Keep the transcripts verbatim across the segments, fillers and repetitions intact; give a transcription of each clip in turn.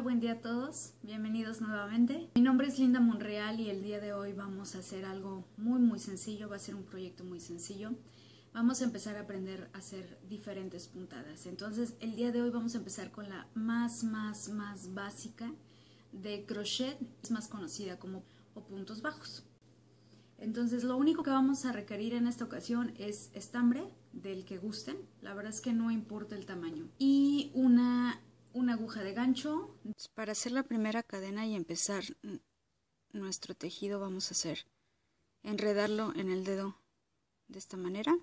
buen día a todos, bienvenidos nuevamente. Mi nombre es Linda Monreal y el día de hoy vamos a hacer algo muy muy sencillo, va a ser un proyecto muy sencillo. Vamos a empezar a aprender a hacer diferentes puntadas. Entonces el día de hoy vamos a empezar con la más más más básica de crochet, es más conocida como o puntos bajos. Entonces lo único que vamos a requerir en esta ocasión es estambre del que gusten, la verdad es que no importa el tamaño, y una una aguja de gancho. Para hacer la primera cadena y empezar nuestro tejido vamos a hacer enredarlo en el dedo de esta manera.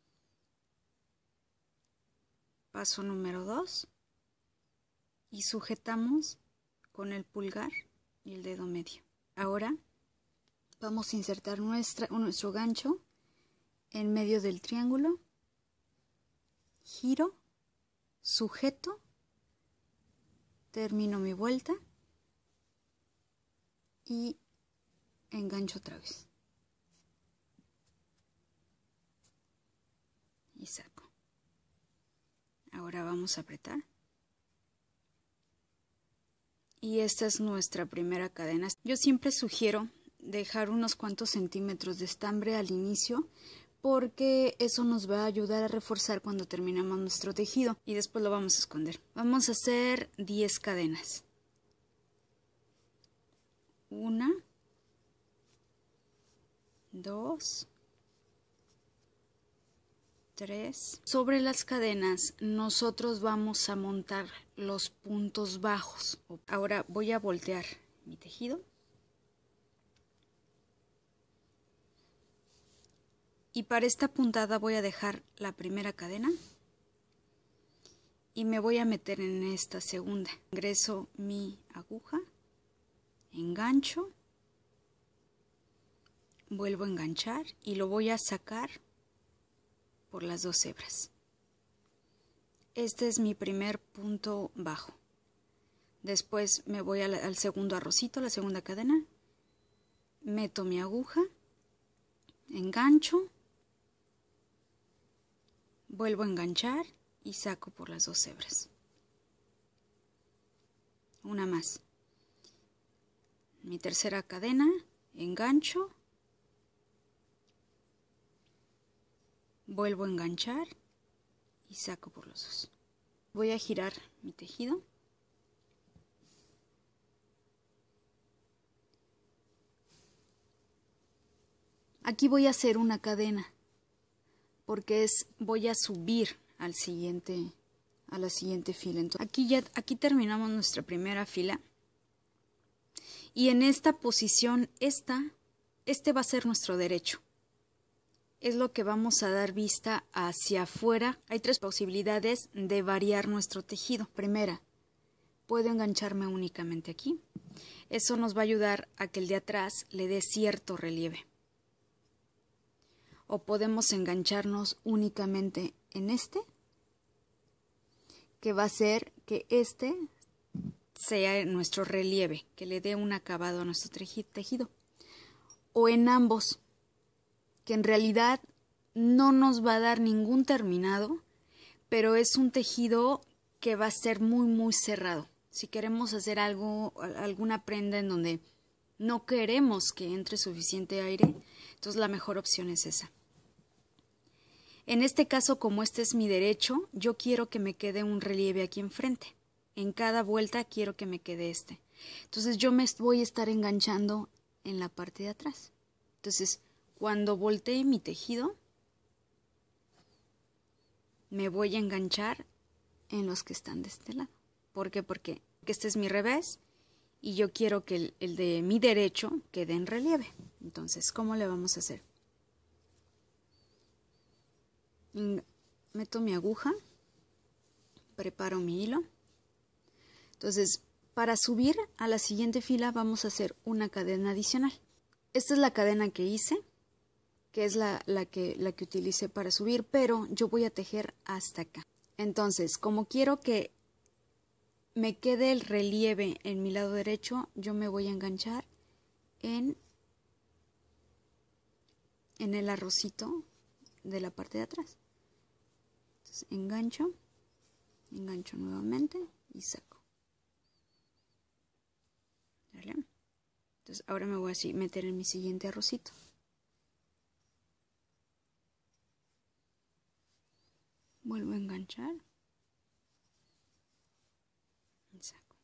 Paso número dos y sujetamos con el pulgar y el dedo medio. Ahora vamos a insertar nuestra, nuestro gancho en medio del triángulo, giro, sujeto, termino mi vuelta y engancho otra vez y saco. Ahora vamos a apretar y esta es nuestra primera cadena. Yo siempre sugiero dejar unos cuantos centímetros de estambre al inicio porque eso nos va a ayudar a reforzar cuando terminamos nuestro tejido y después lo vamos a esconder. Vamos a hacer diez cadenas. Una, dos, tres. Sobre las cadenas nosotros vamos a montar los puntos bajos. Ahora voy a voltear mi tejido y para esta puntada voy a dejar la primera cadena y me voy a meter en esta segunda. Ingreso mi aguja, engancho, vuelvo a enganchar y lo voy a sacar por las dos hebras. Este es mi primer punto bajo. Después me voy al, al segundo arrocito, la segunda cadena, meto mi aguja, engancho, vuelvo a enganchar y saco por las dos hebras. Una más. Mi tercera cadena, engancho, vuelvo a enganchar y saco por los dos. Voy a girar mi tejido. Aquí voy a hacer una cadena porque es voy a subir al siguiente a la siguiente fila. Entonces, aquí ya aquí terminamos nuestra primera fila y en esta posición esta este va a ser nuestro derecho. Es lo que vamos a dar vista hacia afuera. Hay tres posibilidades de variar nuestro tejido. Primera, puedo engancharme únicamente aquí. Eso nos va a ayudar a que el de atrás le dé cierto relieve. O podemos engancharnos únicamente en este, que va a hacer que este sea nuestro relieve, que le dé un acabado a nuestro tejido. O en ambos, que en realidad no nos va a dar ningún terminado, pero es un tejido que va a ser muy muy cerrado. Si queremos hacer algo, alguna prenda en donde no queremos que entre suficiente aire, entonces la mejor opción es esa. En este caso, como este es mi derecho, yo quiero que me quede un relieve aquí enfrente. En cada vuelta quiero que me quede este. Entonces yo me voy a estar enganchando en la parte de atrás. Entonces, cuando voltee mi tejido, me voy a enganchar en los que están de este lado. ¿Por qué? Porque este es mi revés y yo quiero que el, el de mi derecho quede en relieve. Entonces, ¿cómo le vamos a hacer? Meto mi aguja, preparo mi hilo. Entonces, para subir a la siguiente fila vamos a hacer una cadena adicional. Esta es la cadena que hice, que es la, la, que, la que utilicé para subir, pero yo voy a tejer hasta acá. Entonces, como quiero que me quede el relieve en mi lado derecho, yo me voy a enganchar en, en el arrocito de la parte de atrás. Entonces, engancho, engancho nuevamente y saco. ¿Vale? Entonces ahora me voy a meter en mi siguiente arrocito. Vuelvo a enganchar. Saco.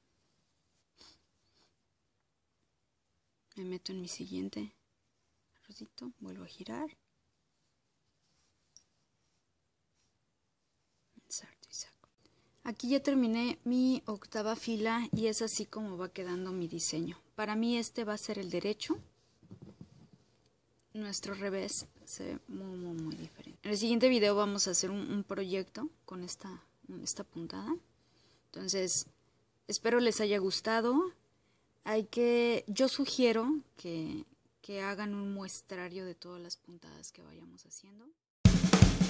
Me meto en mi siguiente arrocito, vuelvo a girar. Ensarto y saco. Aquí ya terminé mi octava fila y es así como va quedando mi diseño. Para mí este va a ser el derecho. Nuestro revés se ve muy, muy, muy diferente. En el siguiente video vamos a hacer un, un proyecto con esta, esta puntada. Entonces, espero les haya gustado. Hay que, yo sugiero que, que hagan un muestrario de todas las puntadas que vayamos haciendo.